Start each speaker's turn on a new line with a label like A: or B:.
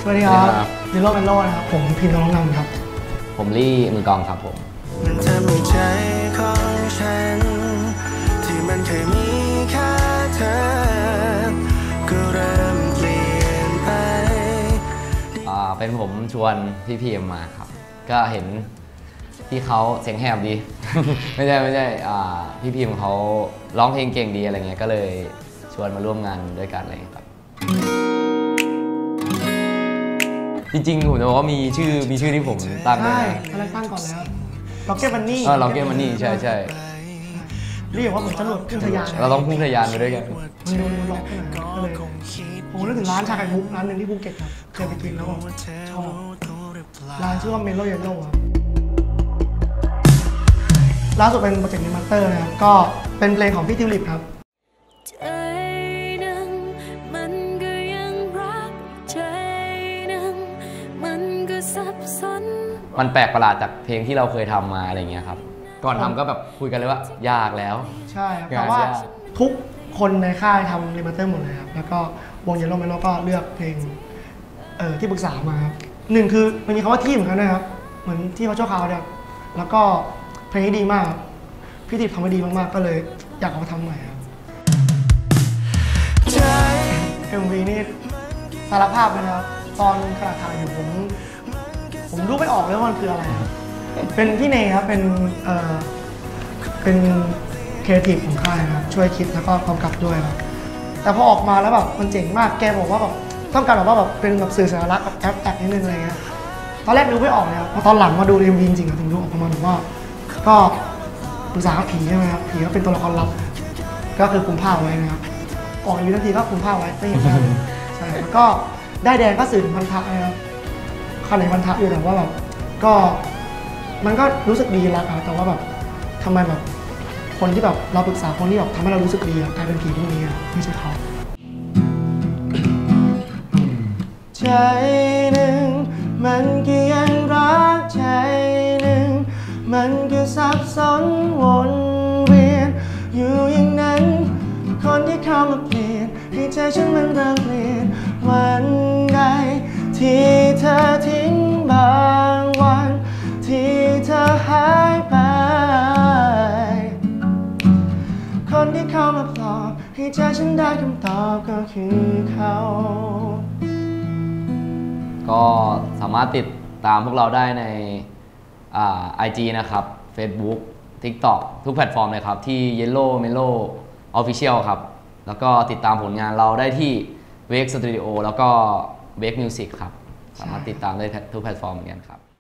A: สวัสดีครับดิโลเมโลนะครับผมพิมพ์น้องนำครับ
B: ผมลี่มือกองครับผม
C: มันทำให้ใจของฉันที่มันเคยมีแค่เธอก็เริ่มเปลี่ยนไป
B: เป็นผมชวนพี่พีเอ็มมาครับก็เห็นที่เขาเสียงแหบดี ไม่ใช่พี่พีเอ็มเขาร้องเพลงเก่งดีอะไรเงี้ยก็เลยชวนมาร่วมงานด้วยกันอะไรครับจริงๆผมจะบอกว่ามีชื่อที่ผมตั้ง
A: ใช่อะไรตั้งก่อนแล้วล็อกเก็ตมันนี่
B: ล็อกเก็ตมันนี่ใช่
A: เรียกว่าเหมือนจรวดพุ่งทะยาน
B: เราต้องพุ่งทะยานไปด้วยกัน
A: มันดูล็อกขนาดนั้นก็เลยผมนึกถึงร้านชาไข่มุกร้านหนึ่งที่ภูเก็ตครับเคยไปกินแล้วชอบร้านชื่อว่าเมโลเยลโล่ครับล่าสุดเป็นโปรเจกต์นิมัตเตอร์นะครับก็เป็นเพลงของพี่ทิวลิปครับ
B: มันแปลกประหลาดจากเพลงที่เราเคยทำมาอะไรเงี้ยครับก่อนทำก็แบบคุยกันเลยว่ายากแล้ว
A: ใช่เพราะว่าทุกคนในค่ายทำรีมาสเตอร์หมดเลยครับแล้วก็วงเยลโล่เมโลก็เลือกเพลงที่ปรึกษามาครับหนึ่งคือมันมีคำว่าที่เหมือนกันนะครับเหมือนที่เขาโชว์ข่าวเนี่ยแล้วก็เพลงนี้ดีมากพี่ทิพย์ทำไว้ดีมากๆก็เลยอยากเอามาทำใหม่ครับMV นี่สารภาพเลยนะครับตอนขณะถ่ายอยู่ผมรู้ไม่ออกเลยว่ามันคืออะไรเป็นพี่เนยครับเป็นครีเอทีฟของค่ายครับช่วยคิดแล้วก็กำกับด้วยครับแต่พอออกมาแล้วแบบมันเจ๋งมากแกบอกว่าแบบต้องการแบบว่าแบบเป็นแบบสื่อสารลักษณ์แบบแอปนิดนึงอะไรเงี้ยตอนแรกดูไม่ออกเลยครับพอตอนหลังมาดูMVจริงๆถึงรู้ออกมาแบบว่าก็ปรึกษาผีใช่ไหมครับผีก็เป็นตัวละครลับก็คือคุมผ้าไว้นะครับออกอยู่ทันทีก็คุมผ้าไว้ไม่เห็นใช่แล้วก็ได้แดงก็สื่อถึงพันธะนะครับข้างในพันธะอยู่แต่ว่าแบบก็มันก็รู้สึกดีแล้วแต่ว่าแบบทำไมแบบคนที่แบบเราปรึกษาคนที่แบบทำให้เรารู้สึกดีกลายเป็นผีพวกนี้ไม่ใช่เขาใจหนึ่งมันก็ยังรักใจหนึ่งมันก็สับสนวนเวียนอยู่อย่างนั้นคนที่เข้ามาเปลี่ยนให้ใจฉันมันเริ่มเปลี่ยนวันใดที่เธอทิ้งบางวันที่เธอหายไปคนที่เข้ามาปลอบให้ใจฉันได้คำตอบก็คือเขา
B: ก็สามารถติดตามพวกเราได้ในIG นะครับ Facebook TikTok ทุกแพลตฟอร์มเลยครับที่ Yellow Melo Official ครับแล้วก็ติดตามผลงานเราได้ที่ Wake Studio แล้วก็ Wake Music ครับสามารถติดตามได้ทุกแพลตฟอร์มเหมือนกันครับ